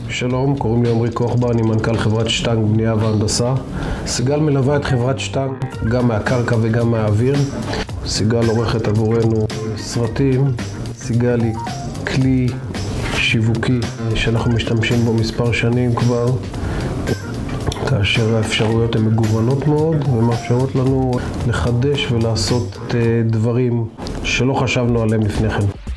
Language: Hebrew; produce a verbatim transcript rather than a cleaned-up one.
שלום, קוראים לי עמרי קוחבא, אני מנכ"ל חברת שטנג בנייה והנדסה. סיגל מלווה את חברת שטנג גם מהקרקע וגם מהאוויר. סיגל עורכת עבורנו סרטים. סיגל היא כלי שיווקי שאנחנו משתמשים בו מספר שנים כבר, כאשר האפשרויות הן מגוונות מאוד ומאפשרות לנו לחדש ולעשות דברים שלא חשבנו עליהם לפני כן.